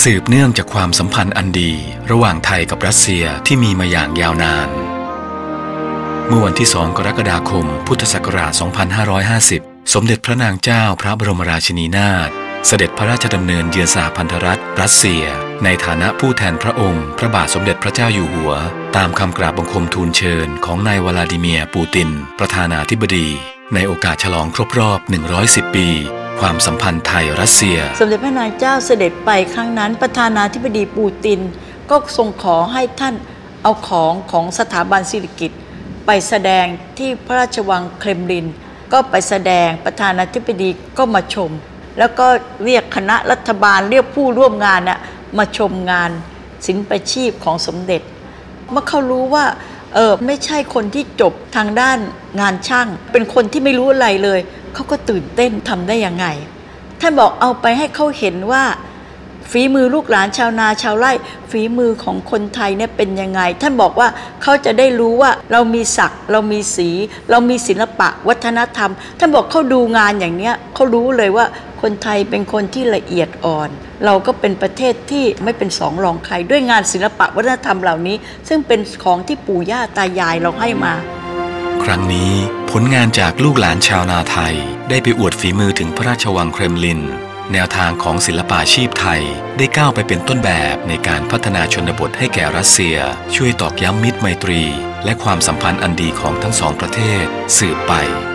สืบเนื่องจากความสัมพันธ์อันดีระหว่างไทยกับรัสเซียที่มีมาอย่างยาวนานเมื่อวันที่ 2 กรกฎาคม พุทธศักราช 2550 สมเด็จพระนางเจ้าพระบรมราชินีนาถเสด็จพระราชดำเนินเยือนสหพันธรัฐรัสเซียในฐานะผู้แทนพระองค์พระบาทสมเด็จพระเจ้าอยู่หัวตามคำกราบบังคมทูลเชิญของนายวลาดิเมียร์ปูตินประธานาธิบดีในโอกาสฉลองครบรอบ 110 ปีความสัมพันธ์ไทยรัสเซียสมเด็จพระนางเจ้าเสด็จไปครั้งนั้นประธานาธิบดีปูตินก็ทรงขอให้ท่านเอาของสถาบันสิริกิติ์ไปแสดงที่พระราชวังเครมลินก็ไปแสดงประธานาธิบดีก็มาชมแล้วก็เรียกคณะรัฐบาลเรียกผู้ร่วมงานมาชมงานศิลปาชีพของสมเด็จเมื่อเขารู้ว่าไม่ใช่คนที่จบทางด้านงานช่างเป็นคนที่ไม่รู้อะไรเลยเขาก็ตื่นเต้นทำได้ยังไงท่านบอกเอาไปให้เขาเห็นว่าฝีมือลูกหลานชาวนาชาวไร่ฝีมือของคนไทยเนี่ยเป็นยังไงท่านบอกว่าเขาจะได้รู้ว่าเรามีศักดิ์เรามีสีเรามีศิลปะวัฒนธรรมท่านบอกเขาดูงานอย่างเนี้ยเขารู้เลยว่าคนไทยเป็นคนที่ละเอียดอ่อนเราก็เป็นประเทศที่ไม่เป็นสองรองใครด้วยงานศิลปะวัฒนธรรมเหล่านี้ซึ่งเป็นของที่ปู่ย่าตายายเราให้มาครั้งนี้ผลงานจากลูกหลานชาวนาไทยได้ไปอวดฝีมือถึงพระราชวังเครมลินแนวทางของศิลปาชีพไทยได้ก้าวไปเป็นต้นแบบในการพัฒนาชนบทให้แก่รัสเซียช่วยตอกย้ำมิตรไมตรีและความสัมพันธ์อันดีของทั้งสองประเทศสืบไป